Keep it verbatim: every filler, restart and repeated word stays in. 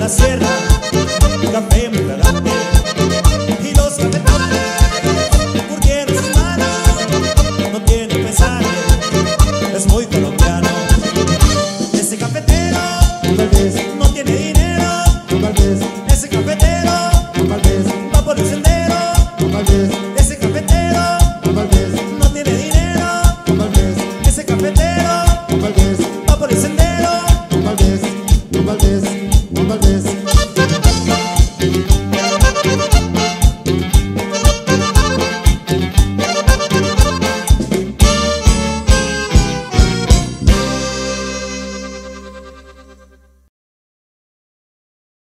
sierra, café muy fragante, y los cafetales curtieron sus manos. No tiene pesaje, es muy colombiano. Ese cafetero no tiene dinero, ese cafetero va por el sendero. Ese cafetero no tiene dinero, ese cafetero va por el sendero. Valdés, Valdés, Valdés.